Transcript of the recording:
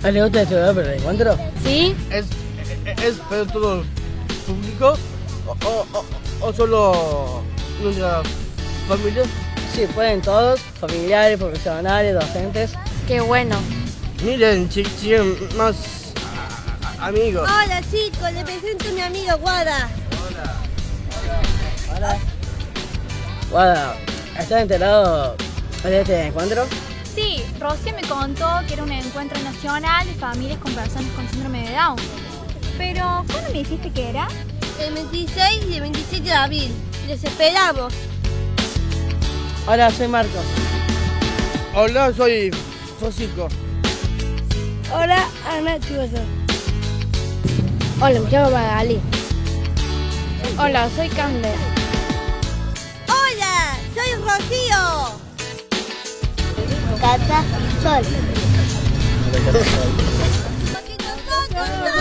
¿Le gusta estudiar para el encuentro? ¿Sí? ¿Es para todo público o solo nuestra familia? Sí, pueden todos, familiares, profesionales, docentes. Qué bueno. Miren, siguen más amigos. Hola chicos, le presento a mi amigo Guada. Hola. Guada, ¿estás enterado de este encuentro? Sí, Rocío me contó que era un encuentro nacional de familias con personas con síndrome de Down. Pero, ¿cuándo me dijiste que era? El 26 y el 27 de abril. Les esperamos. Hola, soy Marco. Hola, soy Francisco. Hola, Ana Chuoso. Hola, me llamo Magali. Hola, soy Cande. Hola, soy Rocío. Cata Sol. Porque nosotros